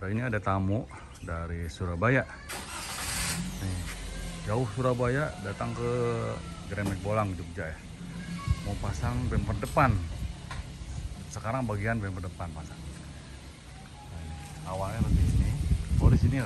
Ini ada tamu dari Surabaya. Nih, jauh Surabaya datang ke Grand Max Bolang Jogja ya. Mau pasang bumper depan. Sekarang bagian bumper depan pasang. Nah, ini, awalnya seperti ini. Oh di sini ya.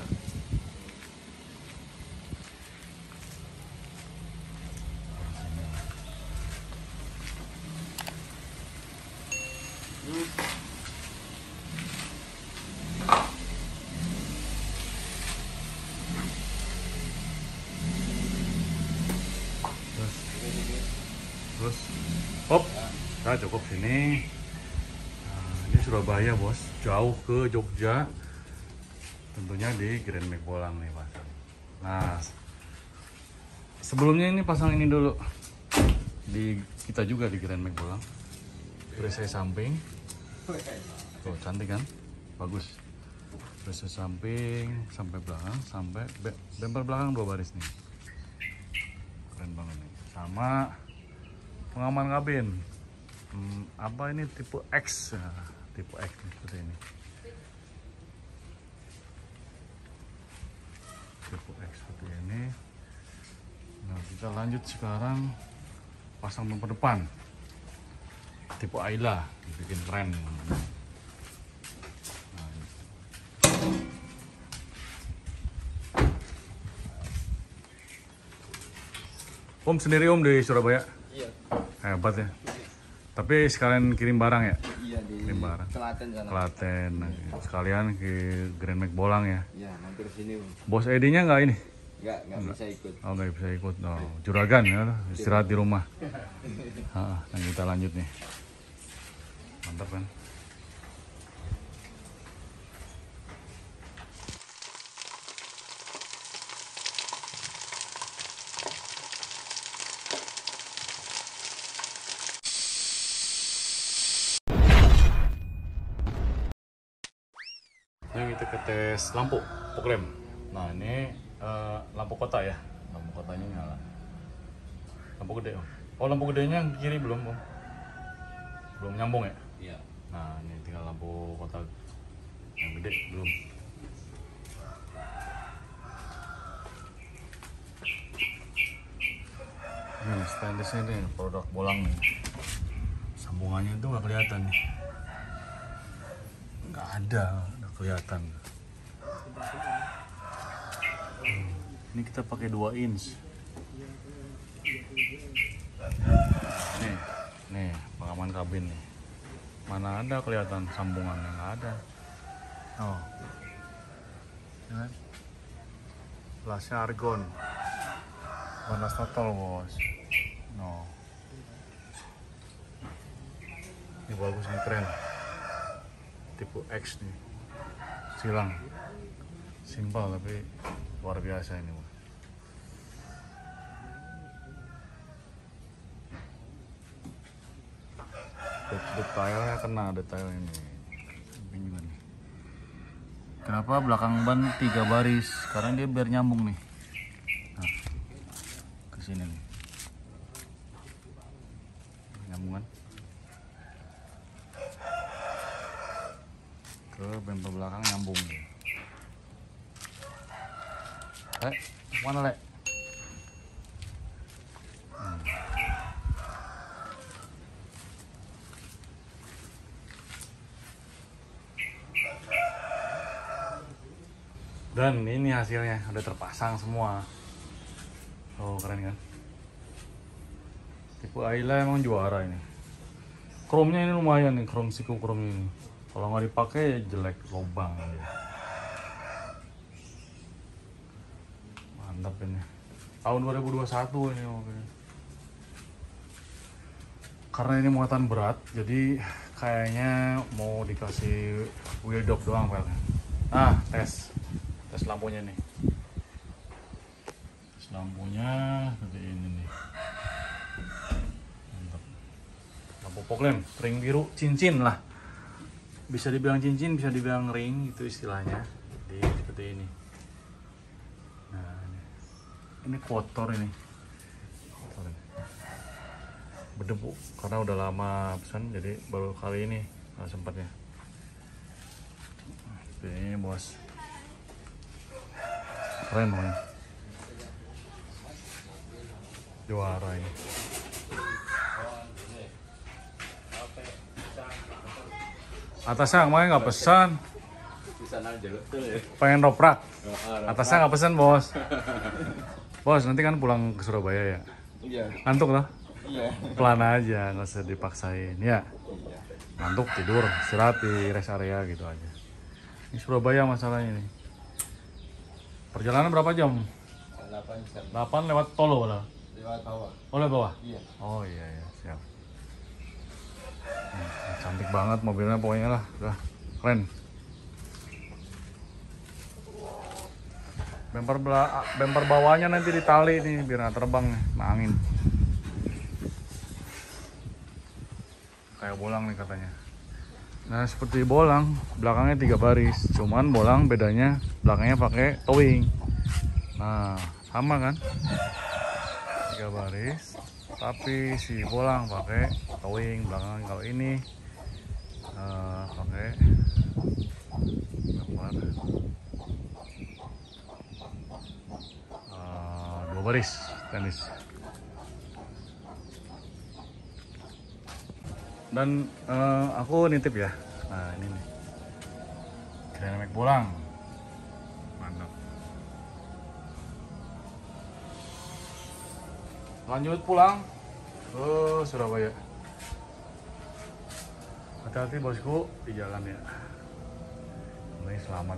Terus, hop, kita cukup sini. Nah, ini Surabaya bos, jauh ke Jogja. Tentunya di Grand Max Bolang nih pasang. Nah, sebelumnya ini pasang ini dulu. Di kita juga di Grand Max Bolang. Perisai samping. Tuh cantik kan? Bagus. Perisai samping sampai belakang, sampai bumper belakang 2 baris nih. Keren banget nih. Sama pengaman kabin. Apa ini tipe X? Nah, tipe X nih, seperti ini. Tipe X seperti ini. Nah, kita lanjut sekarang pasang bumper depan. Tipe Ayla, bikin keren. Nah, Om sendiri Om di Surabaya? Iya. Hebat ya. Tapi sekalian kirim barang ya? Iya di Kirim barang. Klaten sana. Klaten. Nah, sekalian ke Grand Max Bolang ya. Iya, mampir sini. Bos Edinya nggak ini? Nggak bisa ikut. Oh nggak bisa ikut. Oh, juragan ya, istirahat di rumah. Nah, kita lanjut nih. Mantap kan? Ini kita ke tes lampu fog lamp. Nah ini lampu kota ya, lampu kotanya nyala. Lampu gede Om. Oh lampu gedenya yang kiri belum Om? Belum nyambung ya? Iya. Nah ini tinggal lampu kota yang gede belum. Ini stainlessnya nih produk Bolang nih. Sambungannya itu nggak kelihatan nih. Nggak ada kelihatan. Ini kita pakai 2 inch. Nih pengaman kabin nih. Mana ada kelihatan sambungannya, nggak ada. Oh, ya kan? Gelasnya argon, warna stotol bos. No, ini bagus nih, keren. Tipe X nih, silang, simpel tapi luar biasa ini bos. Detailnya kena detail ini. Ini juga nih. Kenapa belakang ban 3 baris? Karena dia biar nyambung nih. Nah, ke sini nih. Nyambung kan? Ke bumper belakang nyambung. Mana Lek? Dan ini hasilnya udah terpasang semua. Oh keren kan? Tipe Ayla emang juara ini. Chrome-nya ini lumayan nih, chrome siku chrome ini. Kalau nggak dipakai jelek, lubang aja. Mantap ini. Tahun 2021 ini mobilnya. Karena ini muatan berat, jadi kayaknya mau dikasih wheel dop doang pelnya. Nah, tes lampunya nih. Tes lampunya seperti ini nih. Mantap. Lampu fog lamp, ring biru, cincin lah. Bisa dibilang cincin, bisa dibilang ring, itu istilahnya. Jadi seperti ini. Nah, ini kotor ini. Kotor ini. Berdebu karena udah lama pesan, jadi baru kali ini sempatnya. Ini bos. Keren pokoknya. Juara ini. Atasnya kemarin nggak pesan. Bisa aja betul ya. Pengen roprak. Atasnya nggak pesan bos. Bos nanti kan pulang ke Surabaya ya. Iya. Ngantuk loh. Iya. Pelan aja, nggak usah dipaksain ya. Ngantuk tidur, istirahat di rest area gitu aja. Ini Surabaya masalahnya nih. Perjalanan berapa jam? 8 jam. 8 lewat Tolo lah. Lewat bawah. Oh lewat bawah? Iya. Oh iya ya, siap. Cantik banget mobilnya pokoknya lah, udah keren. Bemper bawahnya nanti ditali nih biar nggak terbang nih, kena angin. Kayak bolang nih katanya. Nah seperti bolang, belakangnya 3 baris. Cuman bolang bedanya belakangnya pakai towing. Nah sama kan, 3 baris. Tapi si bolang pakai towing belakang. Kalau ini pakai bemper 2 baris tenis. Dan aku nitip ya. Nah ini nih, Dynamic bolang, mantap. Lanjut pulang ke Surabaya. Hati-hati bosku di jalan ya. Mulai selamat.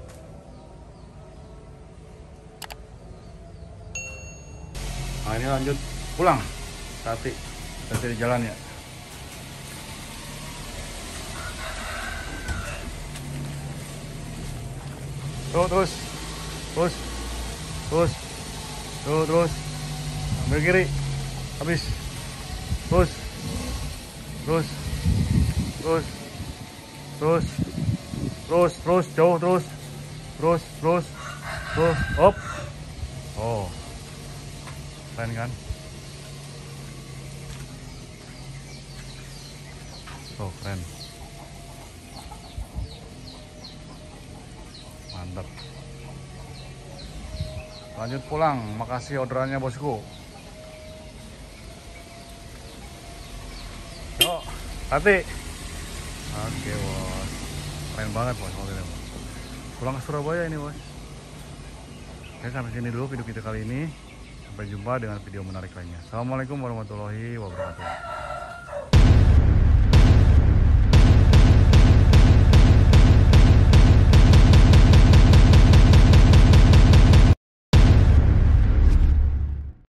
Nah ini lanjut pulang. Hati-hati di jalan ya. Terus ambil kiri, habis, terus, jauh, terus, hop, oh, keren kan? Oh keren. Mantap. Lanjut pulang, makasih orderannya bosku. Yuk, hati. Oke bos, keren banget bos mobilnya bos. Pulang ke Surabaya ini bos. Oke sampai sini dulu video kita kali ini. Sampai jumpa dengan video menarik lainnya. Assalamualaikum warahmatullahi wabarakatuh.